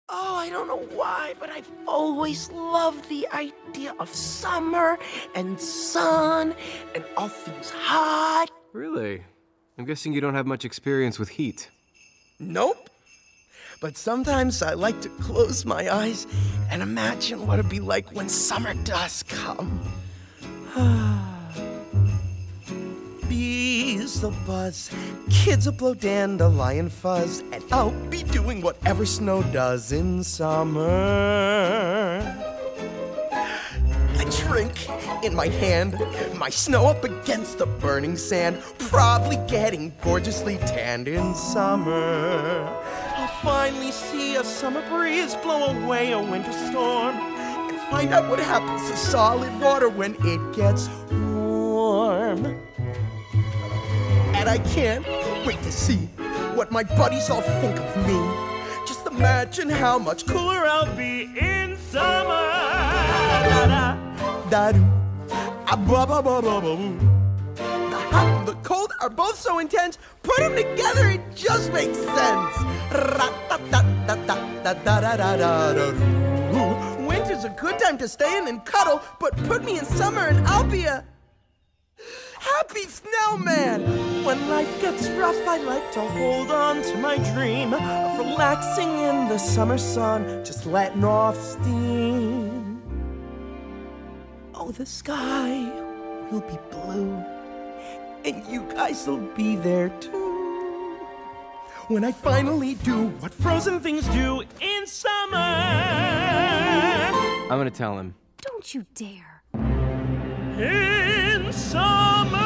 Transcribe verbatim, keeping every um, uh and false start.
Oh, I don't know why, but I've always loved the idea of summer and sun and all things hot. Really? I'm guessing you don't have much experience with heat. Nope. But sometimes I like to close my eyes and imagine what it'd be like when summer does come. Bees will buzz, kids will blow dandelion fuzz, and I'll be doing whatever snow does in summer. A drink in my hand, my snow up against the burning sand, probably getting gorgeously tanned in summer. I'll finally see a summer breeze blow away a winter storm, and find out what happens to solid water when it gets warm. And I can't wait to see what my buddies all think of me. Just imagine how much cooler I'll be in summer. Da da da do, ah ba ba ba ba ba boo. The hot and the cold are both so intense. Put them together, it just makes sense. Ra da da da da da da da da da do. Winter's a good time to stay in and cuddle, but put me in summer and I'll be a happy snowman. When life gets rough, I like to hold on to my dream of relaxing in the summer sun, just letting off steam. Oh, the sky will be blue, and you guys will be there too. When I finally do what frozen things do in summer. I'm gonna tell him. Don't you dare. In summer.